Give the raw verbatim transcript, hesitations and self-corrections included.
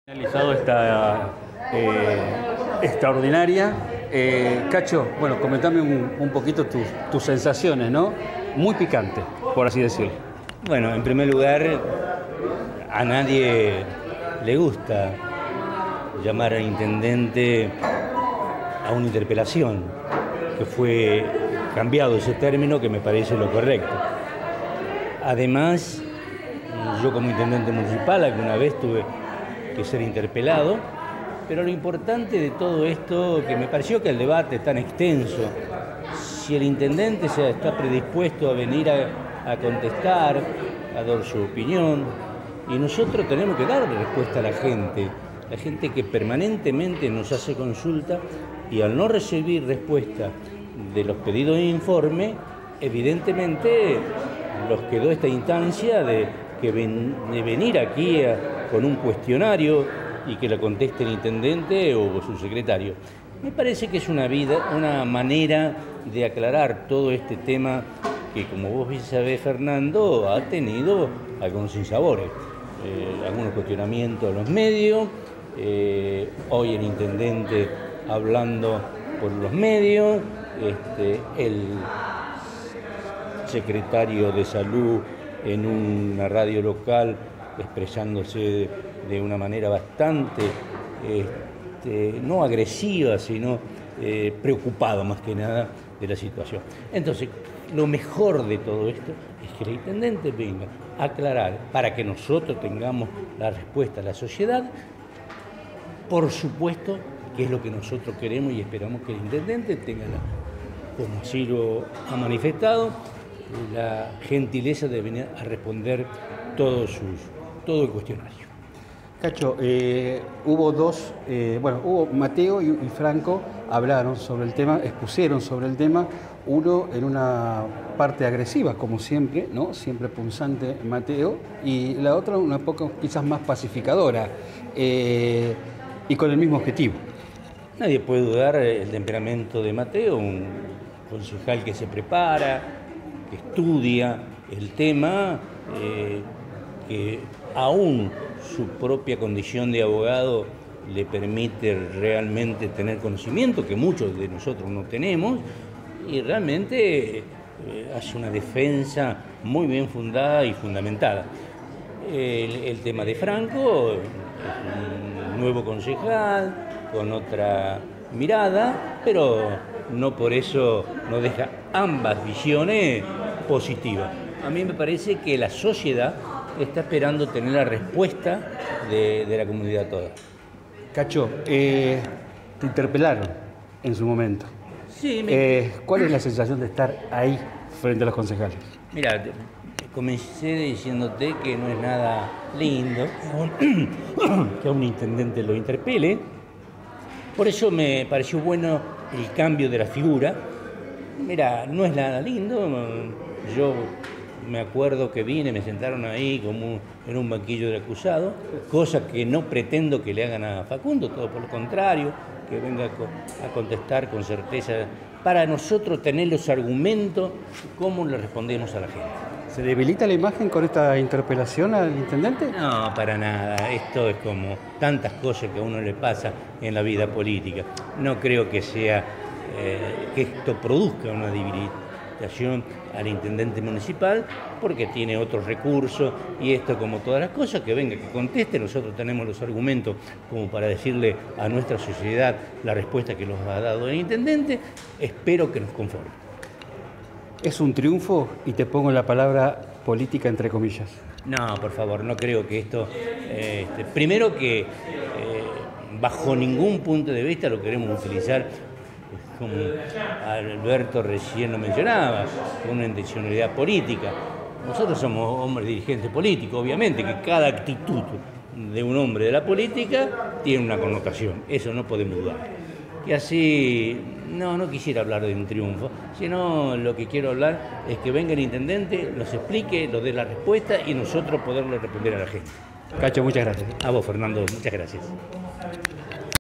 Finalizado esta eh, extraordinaria. Eh, Cacho, bueno, comentame un, un poquito tus, tus sensaciones, ¿no? Muy picante, por así decirlo. Bueno, en primer lugar, a nadie le gusta llamar al intendente a una interpelación, que fue cambiado ese término, que me parece lo correcto. Además, yo como intendente municipal alguna vez tuve que ser interpelado, pero lo importante de todo esto, que me pareció que el debate es tan extenso, si el intendente se está predispuesto a venir a, a contestar, a dar su opinión, y nosotros tenemos que darle respuesta a la gente, la gente que permanentemente nos hace consulta, y al no recibir respuesta de los pedidos de informe, evidentemente los quedó esta instancia de, que ven, de venir aquí a con un cuestionario y que lo conteste el intendente o su secretario. Me parece que es una, vida, una manera de aclarar todo este tema que, como vos bien sabés, Fernando, ha tenido algunos sinsabores. Eh, algunos cuestionamientos a los medios, eh, hoy el intendente hablando por los medios, este, el secretario de Salud en una radio local expresándose de, de una manera bastante, este, no agresiva, sino eh, preocupado más que nada de la situación. Entonces, lo mejor de todo esto es que el intendente venga a aclarar para que nosotros tengamos la respuesta a la sociedad. Por supuesto que es lo que nosotros queremos y esperamos que el intendente tenga, la, como así lo ha manifestado, la gentileza de venir a responder todos sus todo el cuestionario. Cacho, eh, hubo dos, eh, bueno, hubo Mateo y, y Franco hablaron sobre el tema, expusieron sobre el tema, uno en una parte agresiva, como siempre, ¿no? Siempre punzante Mateo, y la otra una poco quizás más pacificadora, eh, y con el mismo objetivo. Nadie puede dudar el temperamento de Mateo, un concejal que se prepara, que estudia el tema, eh, que aún su propia condición de abogado le permite realmente tener conocimiento, que muchos de nosotros no tenemos, y realmente eh, hace una defensa muy bien fundada y fundamentada. El, el tema de Franco es un nuevo concejal, con otra mirada, pero no por eso no deja ambas visiones positivas. A mí me parece que la sociedad está esperando tener la respuesta de, de la comunidad toda. Cacho, eh, te interpelaron en su momento. Sí. Me... Eh, ¿Cuál es la sensación de estar ahí frente a los concejales? Mira, comencé diciéndote que no es nada lindo que a un intendente lo interpele. Por eso me pareció bueno el cambio de la figura. Mira, no es nada lindo. Yo me acuerdo que vine, me sentaron ahí como en un banquillo del acusado, cosa que no pretendo que le hagan a Facundo, todo por lo contrario, que venga a contestar con certeza, para nosotros tener los argumentos, cómo le respondemos a la gente. ¿Se debilita la imagen con esta interpelación al intendente? No, para nada. Esto es como tantas cosas que a uno le pasa en la vida política. No creo que sea, eh, que esto produzca una debilitación al intendente municipal, porque tiene otros recursos, y esto, como todas las cosas, que venga, que conteste. Nosotros tenemos los argumentos como para decirle a nuestra sociedad la respuesta que nos ha dado el intendente. Espero que nos conforme. Es un triunfo, y te pongo la palabra política entre comillas. No, por favor, no creo que esto... Eh, este, primero que eh, bajo ningún punto de vista lo queremos utilizar, como Alberto recién lo mencionaba, con una intencionalidad política. Nosotros somos hombres dirigentes políticos, obviamente que cada actitud de un hombre de la política tiene una connotación, eso no podemos dudar. Y así, no, no quisiera hablar de un triunfo, sino lo que quiero hablar es que venga el intendente, nos explique, nos dé la respuesta y nosotros poderle responder a la gente. Cacho, muchas gracias. A vos, Fernando, muchas gracias.